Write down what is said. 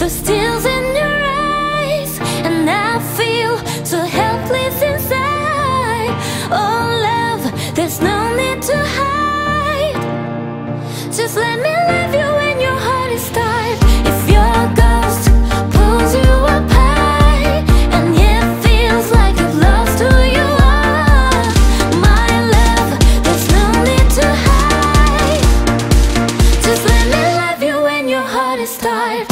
There's tears in your eyes, and I feel so helpless inside. Oh love, there's no need to hide. Just let me love you when your heart is tired. If your ghost pulls you up high, and it feels like you've lost who you are, my love, there's no need to hide. Just let me love you when your heart is tired.